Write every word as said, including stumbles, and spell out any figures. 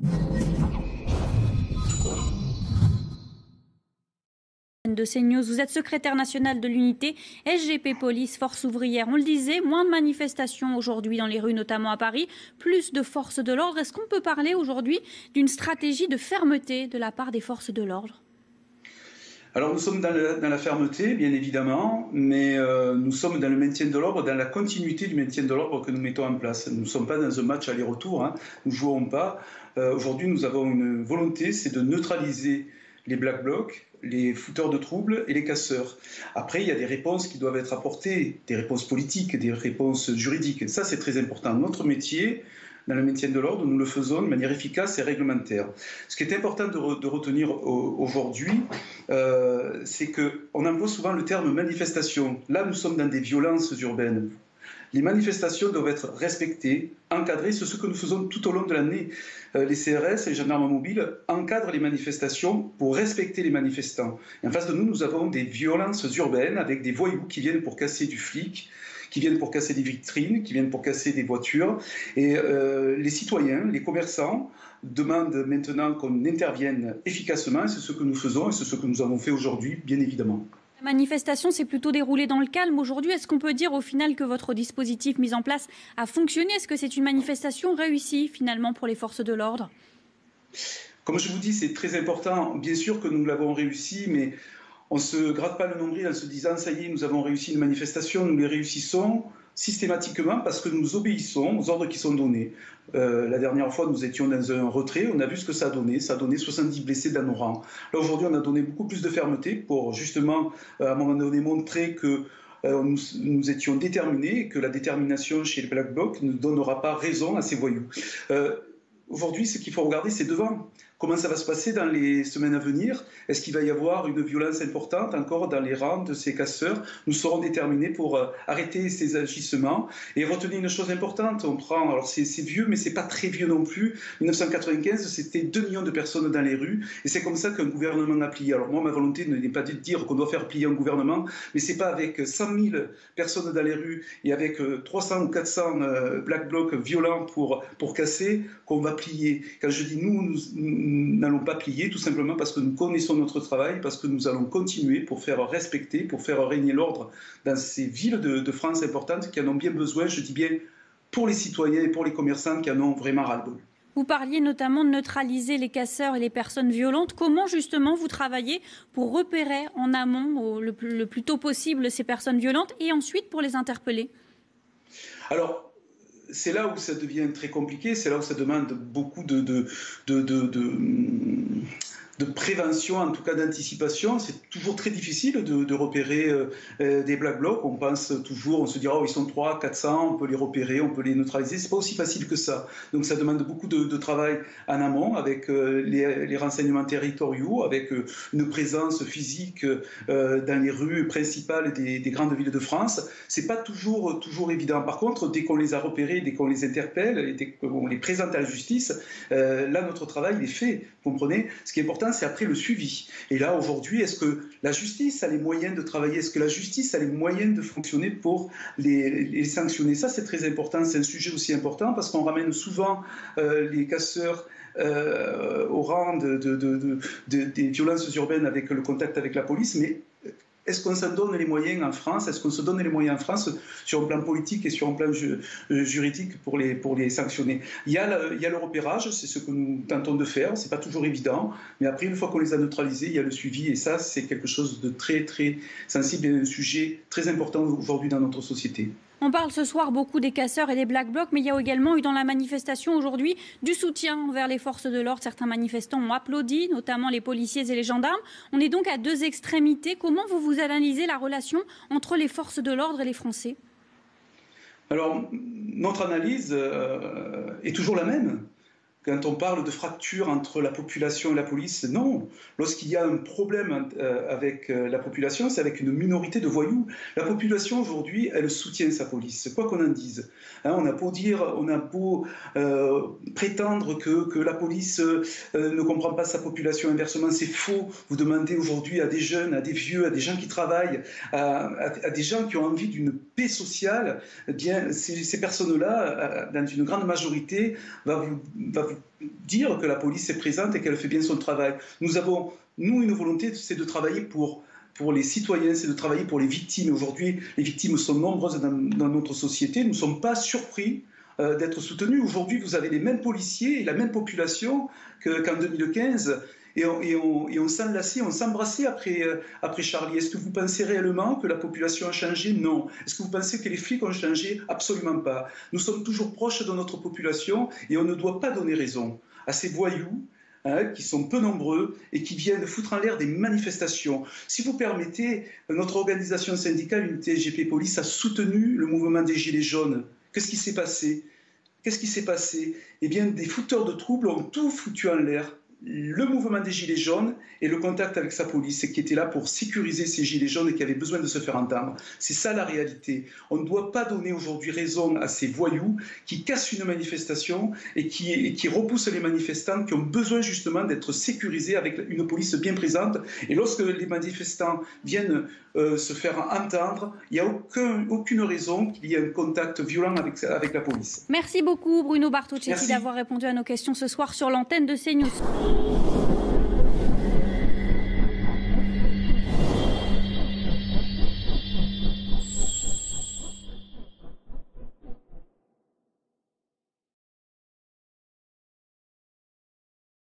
De CNews, vous êtes secrétaire national de l'unité S G P Police, Force ouvrière. On le disait, moins de manifestations aujourd'hui dans les rues, notamment à Paris, plus de forces de l'ordre. Est-ce qu'on peut parler aujourd'hui d'une stratégie de fermeté de la part des forces de l'ordre ? Alors nous sommes dans la, dans la fermeté, bien évidemment, mais euh, nous sommes dans le maintien de l'ordre, dans la continuité du maintien de l'ordre que nous mettons en place. Nous ne sommes pas dans un match aller-retour, hein, nous ne jouons pas. Euh, aujourd'hui, nous avons une volonté, c'est de neutraliser les Black Blocs, les fouteurs de troubles et les casseurs. Après, il y a des réponses qui doivent être apportées, des réponses politiques, des réponses juridiques. Ça, c'est très important. Notre métier, dans le maintien de l'ordre, nous le faisons de manière efficace et réglementaire. Ce qui est important de, re de retenir aujourd'hui, euh, c'est qu'on emploie souvent le terme manifestation. Là, nous sommes dans des violences urbaines. Les manifestations doivent être respectées, encadrées. C'est ce que nous faisons tout au long de l'année. Euh, les C R S et les gendarmes mobiles encadrent les manifestations pour respecter les manifestants. Et en face de nous, nous avons des violences urbaines avec des voyous qui viennent pour casser du flic, qui viennent pour casser des vitrines, qui viennent pour casser des voitures. Et euh, les citoyens, les commerçants demandent maintenant qu'on intervienne efficacement. C'est ce que nous faisons et c'est ce que nous avons fait aujourd'hui, bien évidemment. La manifestation s'est plutôt déroulée dans le calme aujourd'hui. Est-ce qu'on peut dire au final que votre dispositif mis en place a fonctionné? Est-ce que c'est une manifestation réussie finalement pour les forces de l'ordre? Comme je vous dis, c'est très important. Bien sûr que nous l'avons réussi, mais on ne se gratte pas le nombril en se disant « ça y est, nous avons réussi une manifestation ». Nous les réussissons systématiquement parce que nous obéissons aux ordres qui sont donnés. Euh, la dernière fois, nous étions dans un retrait, on a vu ce que ça a donné. Ça a donné soixante-dix blessés dans nos rangs. Là, aujourd'hui, on a donné beaucoup plus de fermeté pour justement, euh, à un moment donné, montrer que euh, nous, nous étions déterminés et que la détermination chez les Black Blocs ne donnera pas raison à ces voyous. Euh, aujourd'hui, ce qu'il faut regarder, c'est devant. Comment ça va se passer dans les semaines à venir? Est-ce qu'il va y avoir une violence importante encore dans les rangs de ces casseurs? Nous serons déterminés pour euh, arrêter ces agissements. Et retenez une chose importante, on prend, alors c'est vieux, mais c'est pas très vieux non plus. mille neuf cent quatre-vingt-quinze, c'était deux millions de personnes dans les rues. Et c'est comme ça qu'un gouvernement a plié. Alors moi, ma volonté n'est pas de dire qu'on doit faire plier un gouvernement, mais c'est pas avec cent mille personnes dans les rues et avec trois cents ou quatre cents euh, Black Blocs violents pour, pour casser qu'on va plier. Quand je dis nous, nous, nous n'allons pas plier, tout simplement parce que nous connaissons notre travail, parce que nous allons continuer pour faire respecter, pour faire régner l'ordre dans ces villes de, de France importantes qui en ont bien besoin, je dis bien pour les citoyens et pour les commerçants qui en ont vraiment ras-le-bol. Vous parliez notamment de neutraliser les casseurs et les personnes violentes. Comment justement vous travaillez pour repérer en amont le, le plus tôt possible ces personnes violentes et ensuite pour les interpeller? Alors, c'est là où ça devient très compliqué, c'est là où ça demande beaucoup de, de, de, de, de, de prévention, en tout cas d'anticipation. C'est toujours très difficile de, de repérer euh, des Black Blocs. On pense toujours, on se dira, oh, ils sont trois, quatre cents, on peut les repérer, on peut les neutraliser. C'est pas aussi facile que ça. Donc ça demande beaucoup de, de travail en amont avec euh, les, les renseignements territoriaux, avec euh, une présence physique euh, dans les rues principales des, des grandes villes de France. C'est pas toujours, toujours évident. Par contre, dès qu'on les a repérés, dès qu'on les interpelle, et dès qu'on les présente à la justice, euh, là, notre travail est fait. Vous comprenez? Ce qui est important, c'est après le suivi. Et là, aujourd'hui, est-ce que la justice a les moyens de travailler? Est-ce que la justice a les moyens de fonctionner pour les, les sanctionner? Ça, c'est très important. C'est un sujet aussi important parce qu'on ramène souvent euh, les casseurs euh, au rang de, de, de, de, de, des violences urbaines avec le contact avec la police, mais est-ce qu'on se donne les moyens en France? Est-ce qu'on se donne les moyens en France sur un plan politique et sur un plan ju juridique pour les, pour les sanctionner? Il y a le, il y a le repérage, c'est ce que nous tentons de faire, c'est pas toujours évident, mais après, une fois qu'on les a neutralisés, il y a le suivi, et ça, c'est quelque chose de très, très sensible et un sujet très important aujourd'hui dans notre société. On parle ce soir beaucoup des casseurs et des Black Blocs, mais il y a également eu dans la manifestation aujourd'hui du soutien envers les forces de l'ordre. Certains manifestants ont applaudi, notamment les policiers et les gendarmes. On est donc à deux extrémités. Comment vous vous analysez la relation entre les forces de l'ordre et les Français? Alors, notre analyse euh, est toujours la même. Quand on parle de fracture entre la population et la police, non. Lorsqu'il y a un problème avec la population, c'est avec une minorité de voyous. La population aujourd'hui, elle soutient sa police, quoi qu'on en dise. Hein, on a beau dire, on a beau euh, prétendre que, que la police euh, ne comprend pas sa population, inversement, c'est faux. Vous demandez aujourd'hui à des jeunes, à des vieux, à des gens qui travaillent, à, à, à des gens qui ont envie d'une paix sociale, eh bien, ces, ces personnes-là, dans une grande majorité, va vous, va vous veut dire que la police est présente et qu'elle fait bien son travail. Nous avons, nous, une volonté, c'est de travailler pour, pour les citoyens, c'est de travailler pour les victimes. Aujourd'hui, les victimes sont nombreuses dans, dans notre société. Nous ne sommes pas surpris euh, d'être soutenus. Aujourd'hui, vous avez les mêmes policiers et la même population qu'en deux mille quinze. Et on, et on, et on s'enlaçait, on s'embrassait après, euh, après Charlie. Est-ce que vous pensez réellement que la population a changé? Non. Est-ce que vous pensez que les flics ont changé? Absolument pas. Nous sommes toujours proches de notre population et on ne doit pas donner raison à ces voyous hein, qui sont peu nombreux et qui viennent foutre en l'air des manifestations. Si vous permettez, notre organisation syndicale, Unité S G P Police, a soutenu le mouvement des Gilets jaunes. Qu'est-ce qui s'est passé? Qu'est-ce qui s'est passé? Eh bien, des fouteurs de troubles ont tout foutu en l'air. Le mouvement des Gilets jaunes et le contact avec sa police qui était là pour sécuriser ces Gilets jaunes et qui avaient besoin de se faire entendre. C'est ça la réalité. On ne doit pas donner aujourd'hui raison à ces voyous qui cassent une manifestation et qui, et qui repoussent les manifestants qui ont besoin justement d'être sécurisés avec une police bien présente. Et lorsque les manifestants viennent euh, se faire entendre, il n'y a aucun, aucune raison qu'il y ait un contact violent avec, avec la police. Merci beaucoup Bruno Bartocchetti d'avoir répondu à nos questions ce soir sur l'antenne de CNews.